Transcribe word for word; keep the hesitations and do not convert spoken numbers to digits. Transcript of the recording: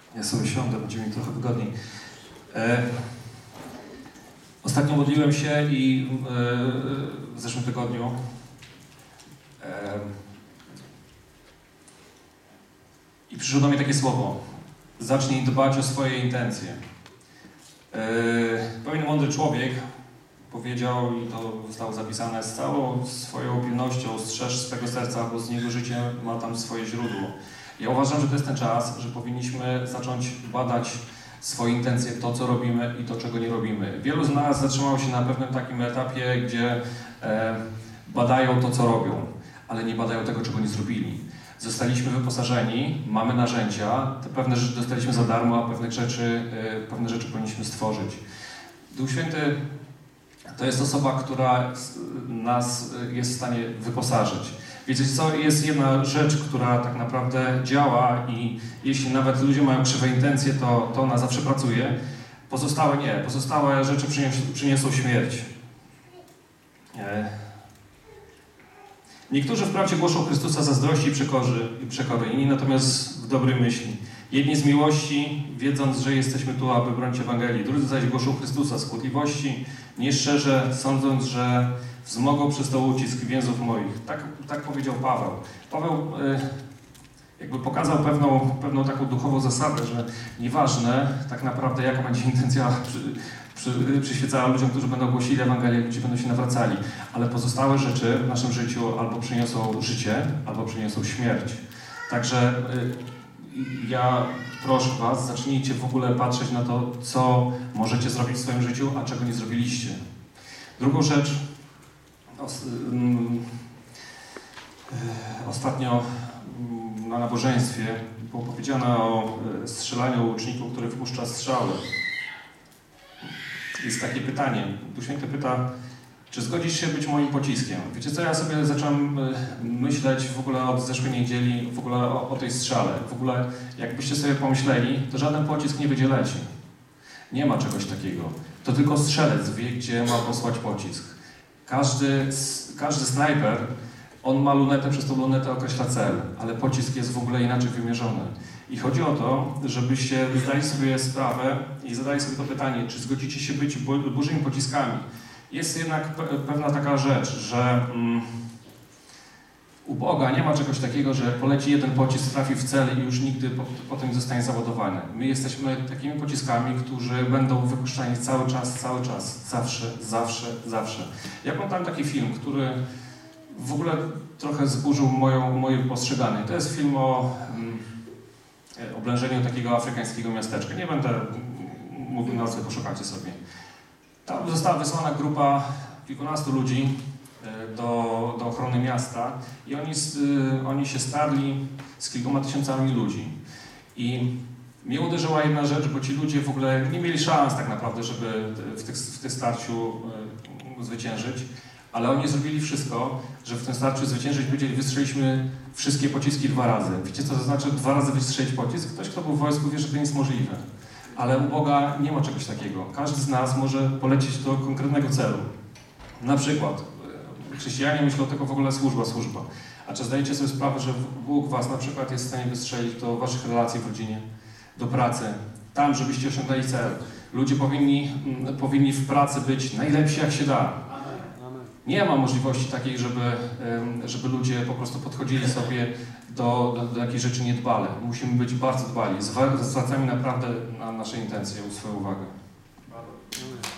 Ja sobie siądę, będzie mi trochę wygodniej. E, ostatnio modliłem się i e, w zeszłym tygodniu e, i przyszło do mnie takie słowo: zacznij dbać o swoje intencje. E, pewien mądry człowiek powiedział, i to zostało zapisane: z całą swoją pilnością strzeż swego serca, bo z niego życie ma tam swoje źródło. Ja uważam, że to jest ten czas, że powinniśmy zacząć badać swoje intencje, to co robimy i to czego nie robimy. Wielu z nas zatrzymało się na pewnym takim etapie, gdzie e, badają to co robią, ale nie badają tego, czego nie zrobili. Zostaliśmy wyposażeni, mamy narzędzia, te pewne rzeczy dostaliśmy za darmo, a pewnych rzeczy, e, pewne rzeczy powinniśmy stworzyć. Duch Święty to jest osoba, która nas jest w stanie wyposażyć. Wiecie co, jest jedna rzecz, która tak naprawdę działa i jeśli nawet ludzie mają krzywe intencje, to, to ona zawsze pracuje. Pozostałe nie. Pozostałe rzeczy przyniosą, przyniosą śmierć. Nie. Niektórzy wprawdzie głoszą Chrystusa zazdrości i przekory, przekory, inni natomiast w dobrej myśli. Jedni z miłości, wiedząc, że jesteśmy tu, aby bronić Ewangelii. Drudzy zaś głoszą Chrystusa z kłótliwości, nieszczerze, sądząc, że wzmogą przez to ucisk więzów moich. Tak, tak powiedział Paweł. Paweł y, jakby pokazał pewną, pewną taką duchową zasadę, że nieważne tak naprawdę jaka będzie intencja przy, przy, przyświecała ludziom, którzy będą głosili Ewangelię, ludzie będą się nawracali, ale pozostałe rzeczy w naszym życiu albo przyniosą życie, albo przyniosą śmierć. Także y, ja proszę was, zacznijcie w ogóle patrzeć na to, co możecie zrobić w swoim życiu, a czego nie zrobiliście. Drugą rzecz, ostatnio na nabożeństwie było powiedziane o strzelaniu łuczniku, który wypuszcza strzały. Jest takie pytanie. Duch Święty pyta, czy zgodzisz się być moim pociskiem? Wiecie co, ja sobie zacząłem myśleć w ogóle od zeszłej niedzieli w ogóle o, o tej strzale. W ogóle jakbyście sobie pomyśleli, to żaden pocisk nie będzie leci. Nie ma czegoś takiego. To tylko strzelec wie, gdzie ma posłać pocisk. Każdy, każdy snajper, on ma lunetę, przez tą lunetę określa cel, ale pocisk jest w ogóle inaczej wymierzony. I chodzi o to, żebyście zdali sobie sprawę i zadali sobie to pytanie, czy zgodzicie się być bożymi pociskami. Jest jednak pewna taka rzecz, że um, u Boga nie ma czegoś takiego, że poleci jeden pocisk, trafi w cel i już nigdy po, potem nie zostanie załadowany. My jesteśmy takimi pociskami, którzy będą wypuszczani cały czas, cały czas, zawsze, zawsze, zawsze. Ja pamiętam taki film, który w ogóle trochę zburzył moją, moje postrzeganie. To jest film o um, oblężeniu takiego afrykańskiego miasteczka. Nie będę mówił nazwy, poszukacie sobie. Tam została wysłana grupa kilkunastu ludzi do, do ochrony miasta i oni, oni się starli z kilkoma tysiącami ludzi. I mnie uderzyła jedna rzecz, bo ci ludzie w ogóle nie mieli szans tak naprawdę, żeby w, tych, w tym starciu zwyciężyć, ale oni zrobili wszystko, żeby w tym starciu zwyciężyć. Powiedzieli, wystrzeliśmy wszystkie pociski dwa razy. Wiecie co to znaczy dwa razy wystrzelić pocisk? Ktoś, kto był w wojsku, wie, że to nie jest możliwe. Ale u Boga nie ma czegoś takiego. Każdy z nas może polecieć do konkretnego celu. Na przykład chrześcijanie myślą tylko w ogóle służba, służba. A czy zdajecie sobie sprawę, że Bóg was na przykład jest w stanie wystrzelić do waszych relacji w rodzinie, do pracy, tam, żebyście osiągnęli cel. Ludzie powinni, powinni w pracy być najlepsi jak się da. Nie ma możliwości takiej, żeby, żeby ludzie po prostu podchodzili sobie do, do, do jakiejś rzeczy niedbale. Musimy być bardzo dbali. Zwracamy naprawdę na nasze intencje swoją uwagę.